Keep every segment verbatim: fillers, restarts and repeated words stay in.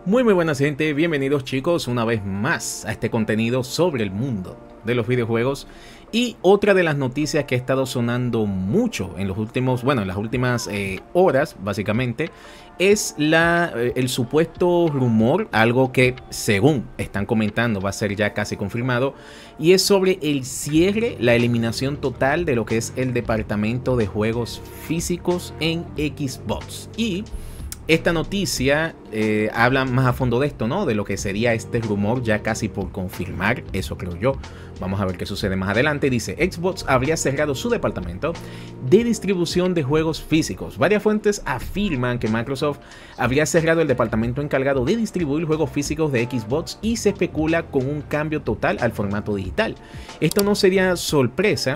Muy muy buenas gente, bienvenidos chicos una vez más a este contenido sobre el mundo de los videojuegos. Y otra de las noticias que ha estado sonando mucho en los últimos, bueno, en las últimas eh, horas básicamente, es la, eh, el supuesto rumor, algo que según están comentando va a ser ya casi confirmado, y es sobre el cierre, la eliminación total de lo que es el departamento de juegos físicos en Xbox. Y esta noticia eh, habla más a fondo de esto, ¿no? De lo que sería este rumor ya casi por confirmar, eso creo yo. Vamos a ver qué sucede más adelante. Dice, Xbox habría cerrado su departamento de distribución de juegos físicos. Varias fuentes afirman que Microsoft habría cerrado el departamento encargado de distribuir juegos físicos de Xbox y se especula con un cambio total al formato digital. Esto no sería sorpresa,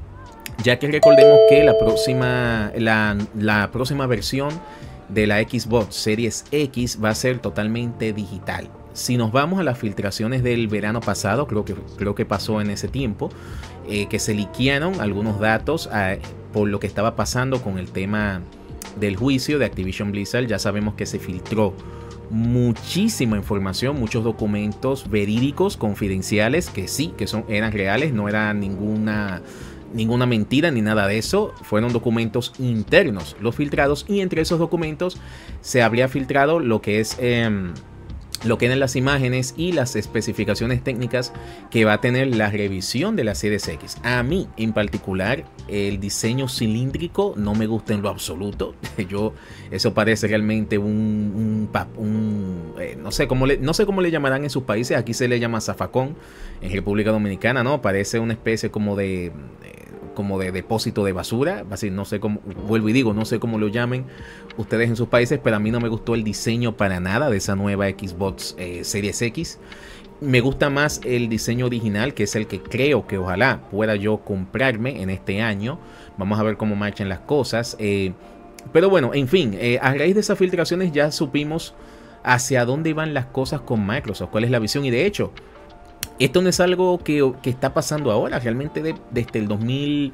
ya que recordemos que la próxima, la, la próxima versión de la Xbox Series X va a ser totalmente digital. Si nos vamos a las filtraciones del verano pasado, creo que, creo que pasó en ese tiempo, eh, que se liquearon algunos datos eh, por lo que estaba pasando con el tema del juicio de Activision Blizzard. Ya sabemos que se filtró muchísima información, muchos documentos verídicos, confidenciales, que sí, que son, eran reales, no era ninguna... ninguna mentira ni nada de eso. Fueron documentos internos los filtrados, y entre esos documentos se habría filtrado lo que es eh, lo que eran las imágenes y las especificaciones técnicas que va a tener la revisión de la Series X. A mí en particular el diseño cilíndrico no me gusta en lo absoluto. Yo, eso parece realmente un, un, un eh, no sé cómo le, no sé cómo le llamarán en sus países. Aquí se le llama zafacón en República Dominicana, no, parece una especie como de, de como de depósito de basura, así, no sé cómo, vuelvo y digo, no sé cómo lo llamen ustedes en sus países, pero a mí no me gustó el diseño para nada de esa nueva Xbox eh, Series X. Me gusta más el diseño original, que es el que creo que ojalá pueda yo comprarme en este año. Vamos a ver cómo marchan las cosas. Eh, pero bueno, en fin, eh, a raíz de esas filtraciones ya supimos hacia dónde van las cosas con Microsoft, cuál es la visión. Y de hecho, esto no es algo que, que está pasando ahora, realmente de, desde el dos mil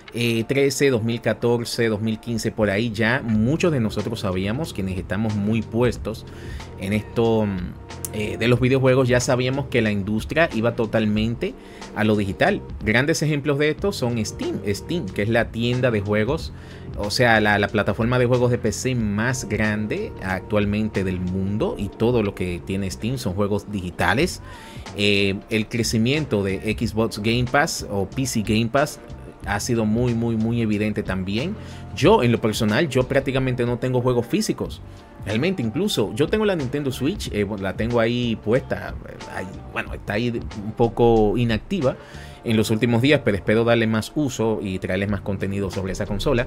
trece, dos mil catorce, dos mil quince, por ahí ya muchos de nosotros sabíamos, quienes estamos muy puestos en esto eh, de los videojuegos, ya sabíamos que la industria iba totalmente a lo digital. Grandes ejemplos de esto son Steam, Steam, que es la tienda de juegos, o sea, la, la plataforma de juegos de P C más grande actualmente del mundo, y todo lo que tiene Steam son juegos digitales. Eh, el crecimiento de Xbox Game Pass o P C Game Pass ha sido muy muy muy evidente también. Yo en lo personal, yo prácticamente no tengo juegos físicos. Realmente, incluso yo tengo la Nintendo Switch, eh, la tengo ahí puesta, ahí, bueno, está ahí un poco inactiva en los últimos días, pero espero darle más uso y traerles más contenido sobre esa consola.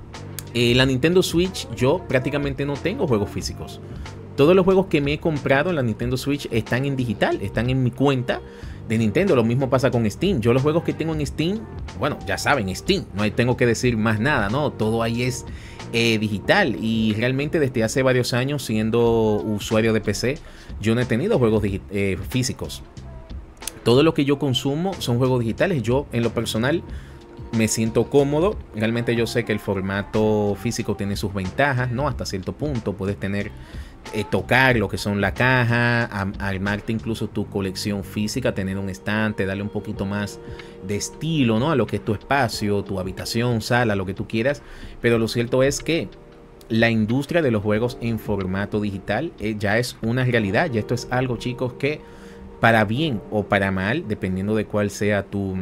Eh, la Nintendo Switch, yo prácticamente no tengo juegos físicos. Todos los juegos que me he comprado en la Nintendo Switch están en digital, están en mi cuenta de Nintendo. Lo mismo pasa con Steam. Yo los juegos que tengo en Steam, bueno, ya saben, Steam, no hay, tengo que decir más nada, ¿no? Todo ahí es eh, digital, y realmente desde hace varios años, siendo usuario de P C, yo no he tenido juegos eh, físicos. Todo lo que yo consumo son juegos digitales. Yo en lo personal me siento cómodo. Realmente yo sé que el formato físico tiene sus ventajas, ¿no? Hasta cierto punto puedes tener Eh, tocar lo que son la caja, a, armarte incluso tu colección física, tener un estante, darle un poquito más de estilo, ¿no? A lo que es tu espacio, tu habitación, sala, lo que tú quieras. Pero lo cierto es que la industria de los juegos en formato digital eh, ya es una realidad. Ya esto es algo, chicos, que para bien o para mal, dependiendo de cuál sea tu...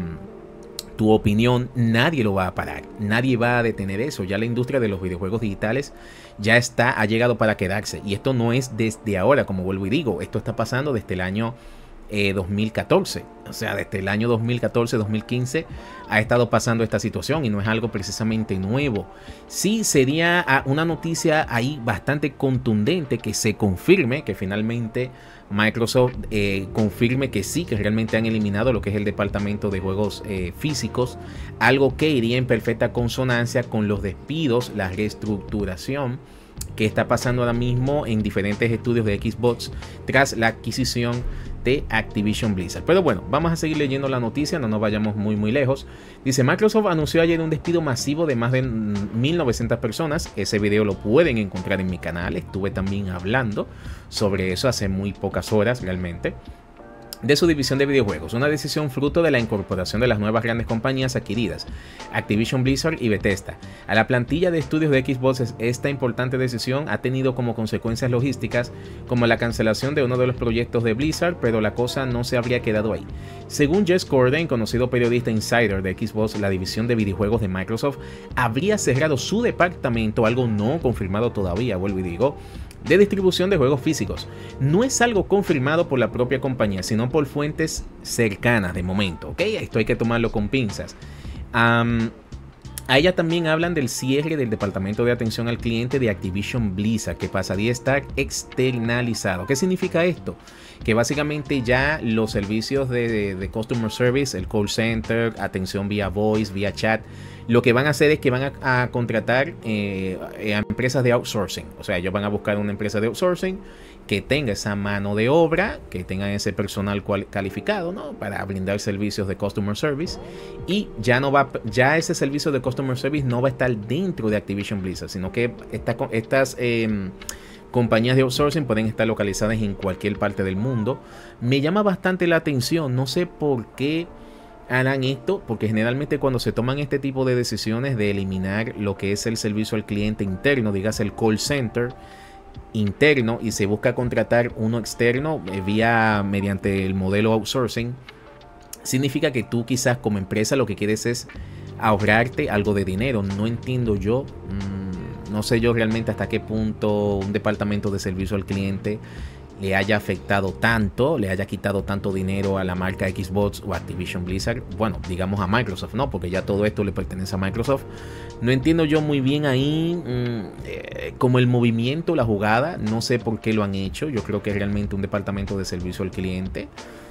tu opinión, nadie lo va a parar, nadie va a detener eso. Ya la industria de los videojuegos digitales ya está, ha llegado para quedarse, y esto no es desde ahora, como vuelvo y digo, esto está pasando desde el año eh, dos mil catorce, o sea, desde el año dos mil catorce, dos mil quince ha estado pasando esta situación, y no es algo precisamente nuevo. Sí sería una noticia ahí bastante contundente que se confirme, que finalmente Microsoft eh, confirme que sí, que realmente han eliminado lo que es el departamento de juegos eh, físicos, algo que iría en perfecta consonancia con los despidos, la reestructuración que está pasando ahora mismo en diferentes estudios de Xbox tras la adquisición de Activision Blizzard. Pero bueno, vamos a seguir leyendo la noticia, no nos vayamos muy muy lejos. Dice: Microsoft anunció ayer un despido masivo de más de mil novecientas personas. Ese video lo pueden encontrar en mi canal, estuve también hablando sobre eso hace muy pocas horas realmente. De su división de videojuegos, una decisión fruto de la incorporación de las nuevas grandes compañías adquiridas, Activision Blizzard y Bethesda. A la plantilla de estudios de Xbox, esta importante decisión ha tenido como consecuencias logísticas como la cancelación de uno de los proyectos de Blizzard, pero la cosa no se habría quedado ahí. Según Jez Corden, conocido periodista insider de Xbox, la división de videojuegos de Microsoft habría cerrado su departamento, algo no confirmado todavía, vuelvo y digo, de distribución de juegos físicos. No es algo confirmado por la propia compañía, sino por fuentes cercanas de momento, ¿ok? Esto hay que tomarlo con pinzas. Um, a ella también hablan del cierre del departamento de atención al cliente de Activision Blizzard, que pasaría a estar externalizado. ¿Qué significa esto? Que básicamente ya los servicios de, de, de Customer Service, el call center, atención vía voice, vía chat, lo que van a hacer es que van a, a contratar eh, a empresas de outsourcing. O sea, ellos van a buscar una empresa de outsourcing que tenga esa mano de obra, que tenga ese personal cual, calificado, ¿no? Para brindar servicios de Customer Service. Y ya no va, ya ese servicio de Customer Service no va a estar dentro de Activision Blizzard, sino que esta, estas eh, compañías de outsourcing pueden estar localizadas en cualquier parte del mundo. Me llama bastante la atención, no sé por qué harán esto, porque generalmente cuando se toman este tipo de decisiones de eliminar lo que es el servicio al cliente interno, digas el call center interno, y se busca contratar uno externo eh, vía mediante el modelo outsourcing, significa que tú quizás como empresa lo que quieres es ahorrarte algo de dinero. No entiendo yo, mmm, no sé yo realmente hasta qué punto un departamento de servicio al cliente le haya afectado tanto, le haya quitado tanto dinero a la marca Xbox o Activision Blizzard, bueno, digamos a Microsoft, ¿no? Porque ya todo esto le pertenece a Microsoft. No entiendo yo muy bien ahí mmm, eh, como el movimiento, la jugada, no sé por qué lo han hecho. Yo creo que es realmente un departamento de servicio al cliente,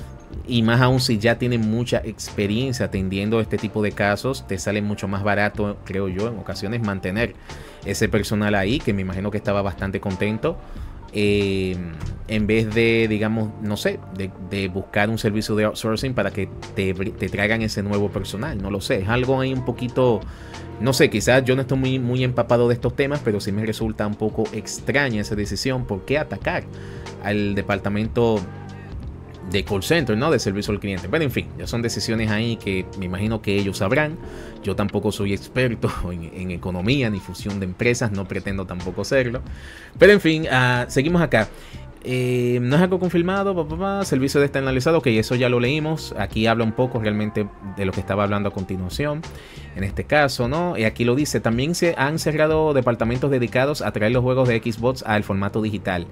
y más aún si ya tienen mucha experiencia atendiendo este tipo de casos, te sale mucho más barato, creo yo, en ocasiones mantener ese personal ahí, que me imagino que estaba bastante contento. Eh, en vez de, digamos, no sé, de, de buscar un servicio de outsourcing para que te, te traigan ese nuevo personal, no lo sé, es algo ahí un poquito, no sé, quizás yo no estoy muy, muy empapado de estos temas, pero sí me resulta un poco extraña esa decisión. ¿Por qué atacar al departamento de call center, ¿no? De servicio al cliente? Pero en fin, ya son decisiones ahí que me imagino que ellos sabrán. Yo tampoco soy experto en, en economía ni fusión de empresas, no pretendo tampoco serlo. Pero en fin, uh, seguimos acá. Eh, no es algo confirmado, papá, papá, servicio de externalizado, ok, eso ya lo leímos. Aquí habla un poco realmente de lo que estaba hablando a continuación, en este caso, ¿no? Y aquí lo dice: también se han cerrado departamentos dedicados a traer los juegos de Xbox al formato digital.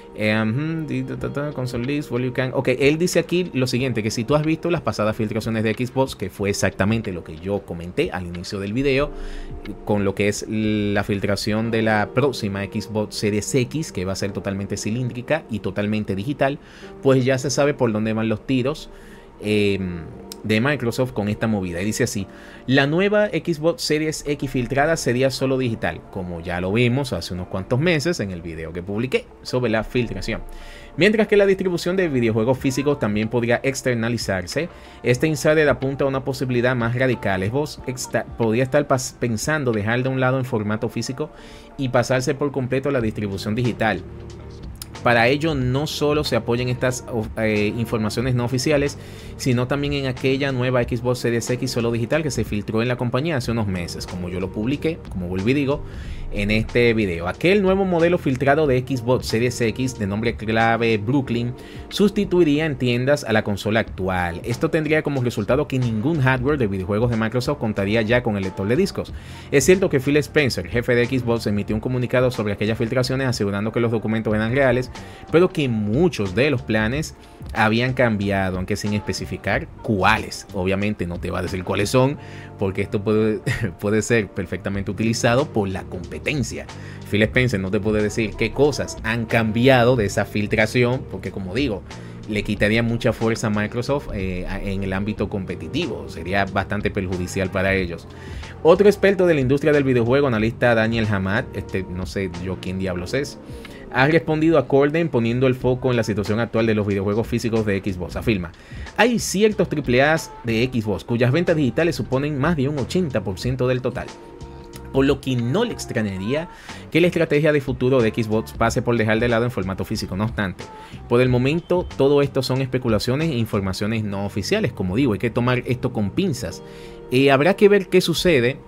Um, console list, well you can. Ok, él dice aquí lo siguiente: que si tú has visto las pasadas filtraciones de Xbox, que fue exactamente lo que yo comenté al inicio del video, con lo que es la filtración de la próxima Xbox Series X, que va a ser totalmente cilíndrica y totalmente digital, pues ya se sabe por dónde van los tiros eh, de Microsoft con esta movida. Y dice así: la nueva Xbox Series X filtrada sería solo digital, como ya lo vimos hace unos cuantos meses en el video que publiqué sobre la filtración. Mientras que la distribución de videojuegos físicos también podría externalizarse, este insider apunta a una posibilidad más radical. Xbox podría estar pensando dejar de un lado en formato físico y pasarse por completo a la distribución digital. Para ello no solo se apoyan estas eh, informaciones no oficiales, sino también en aquella nueva Xbox Series X solo digital que se filtró en la compañía hace unos meses, como yo lo publiqué, como vuelvo y digo, en este video. Aquel nuevo modelo filtrado de Xbox Series X de nombre clave Brooklyn sustituiría en tiendas a la consola actual. Esto tendría como resultado que ningún hardware de videojuegos de Microsoft contaría ya con el lector de discos. Es cierto que Phil Spencer, jefe de Xbox, emitió un comunicado sobre aquellas filtraciones asegurando que los documentos eran reales, pero que muchos de los planes habían cambiado, aunque sin especificar cuáles. Obviamente no te va a decir cuáles son, porque esto puede, puede ser perfectamente utilizado por la competencia. Phil Spencer no te puede decir qué cosas han cambiado de esa filtración, porque como digo, le quitaría mucha fuerza a Microsoft eh, en el ámbito competitivo. Sería bastante perjudicial para ellos. Otro experto de la industria del videojuego, analista Daniel Hamad, este no sé yo quién diablos es, ha respondido a Corden poniendo el foco en la situación actual de los videojuegos físicos de Xbox. Afirma: hay ciertos triple A de Xbox cuyas ventas digitales suponen más de un ochenta por ciento del total, por lo que no le extrañaría que la estrategia de futuro de Xbox pase por dejar de lado en formato físico. No obstante, por el momento todo esto son especulaciones e informaciones no oficiales. Como digo, hay que tomar esto con pinzas. Eh, habrá que ver qué sucede,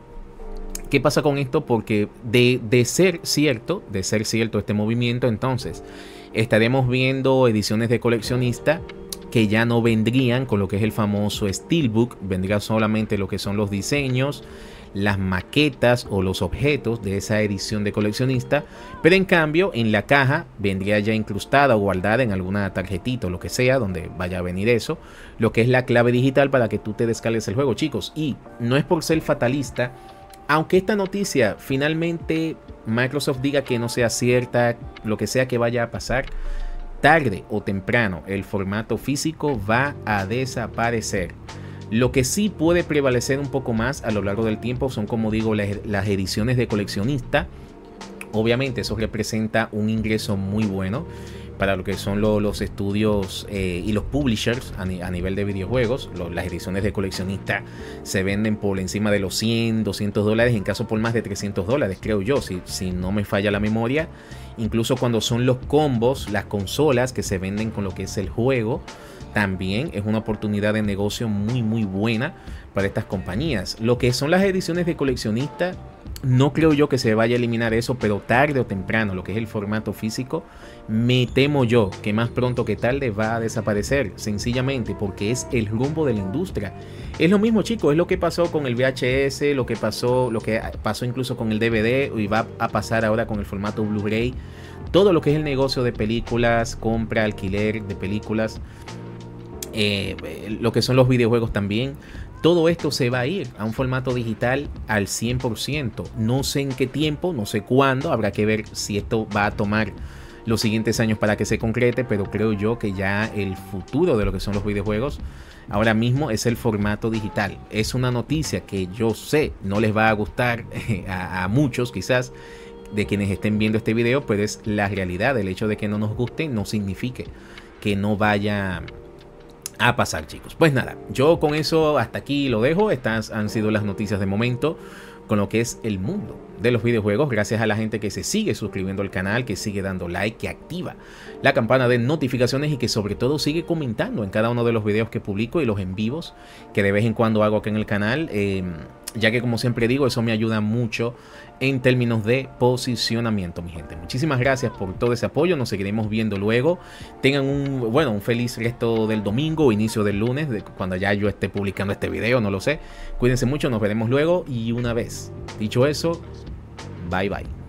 qué pasa con esto, porque de, de ser cierto, de ser cierto este movimiento, entonces estaremos viendo ediciones de coleccionista que ya no vendrían con lo que es el famoso Steelbook, vendría solamente lo que son los diseños, las maquetas o los objetos de esa edición de coleccionista, pero en cambio en la caja vendría ya incrustada o guardada en alguna tarjetita o lo que sea donde vaya a venir eso, lo que es la clave digital para que tú te descargues el juego, chicos. Y no es por ser fatalista, aunque esta noticia finalmente Microsoft diga que no sea cierta, lo que sea que vaya a pasar, tarde o temprano el formato físico va a desaparecer. Lo que sí puede prevalecer un poco más a lo largo del tiempo son, como digo, las, las ediciones de coleccionista. Obviamente eso representa un ingreso muy bueno para lo que son lo, los estudios eh, y los publishers a, ni, a nivel de videojuegos. Lo, las ediciones de coleccionista se venden por encima de los cien, doscientos dólares, en caso por más de trescientos dólares, creo yo, si, si no me falla la memoria. Incluso cuando son los combos, las consolas que se venden con lo que es el juego, también es una oportunidad de negocio muy muy buena para estas compañías. Lo que son las ediciones de coleccionista, no creo yo que se vaya a eliminar eso, pero tarde o temprano lo que es el formato físico, me temo yo que más pronto que tarde va a desaparecer, sencillamente porque es el rumbo de la industria. Es lo mismo, chicos, es lo que pasó con el V H S, lo que pasó, lo que pasó incluso con el D V D y va a pasar ahora con el formato Blu-ray. Todo lo que es el negocio de películas, compra, alquiler de películas, Eh, lo que son los videojuegos también, todo esto se va a ir a un formato digital al cien por ciento. No sé en qué tiempo, no sé cuándo, habrá que ver si esto va a tomar los siguientes años para que se concrete, pero creo yo que ya el futuro de lo que son los videojuegos ahora mismo es el formato digital. Es una noticia que yo sé no les va a gustar a, a muchos quizás de quienes estén viendo este video, pero es la realidad. El hecho de que no nos guste no significa que no vaya a pasar, chicos. Pues nada, yo con eso hasta aquí lo dejo. Estas han sido las noticias de momento con lo que es el mundo de los videojuegos. Gracias a la gente que se sigue suscribiendo al canal, que sigue dando like, que activa la campana de notificaciones y que sobre todo sigue comentando en cada uno de los videos que publico y los en vivos que de vez en cuando hago aquí en el canal, eh, ya que como siempre digo, eso me ayuda mucho en términos de posicionamiento, mi gente. Muchísimas gracias por todo ese apoyo. Nos seguiremos viendo luego. Tengan un, bueno, un feliz resto del domingo o inicio del lunes, de cuando ya yo esté publicando este video, no lo sé. Cuídense mucho, nos veremos luego. Y una vez dicho eso, bye bye.